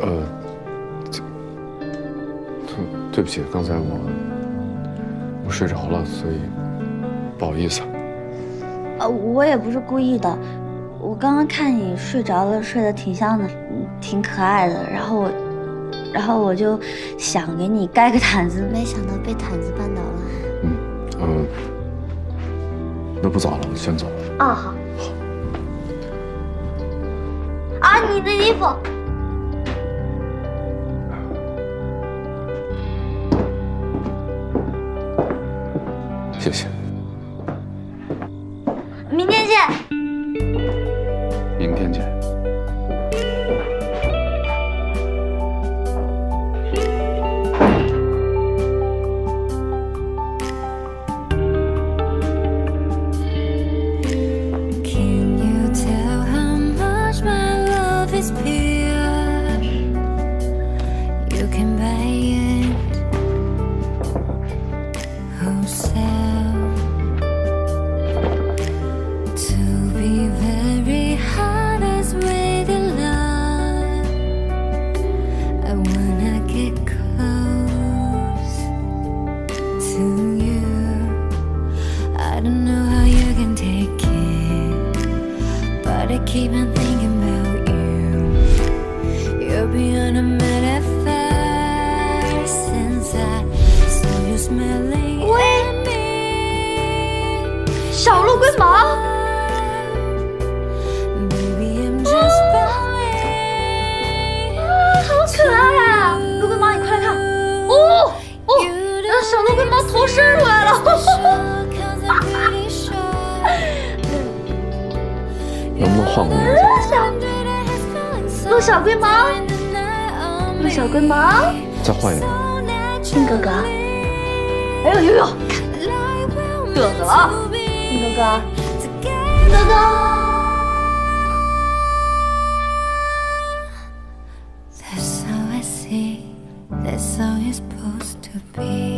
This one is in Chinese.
对不起，刚才我睡着了，所以不好意思。 我也不是故意的，我刚刚看你睡着了，睡得挺香的，挺可爱的，然后我就想给你盖个毯子，没想到被毯子绊倒了。 那不早了，先走了。 啊，好。啊，你的衣服。 谢谢。 明天见。 明天见。 Keep on thinking about you. You're beyond a metaphor since I saw you smelling at me. 小鹿龟毛 Baby, I'm just falling. 好可爱啊！鹿龟毛，你快来看！哦，小鹿龟毛头伸出来了。 能不能换个名字？ 鹿小龟毛，鹿小龟毛， 再换一个。 金哥哥。哎呦呦呦，嘚瑟了啊！金哥哥，金哥哥。 That's how I see. That's how it's supposed to be.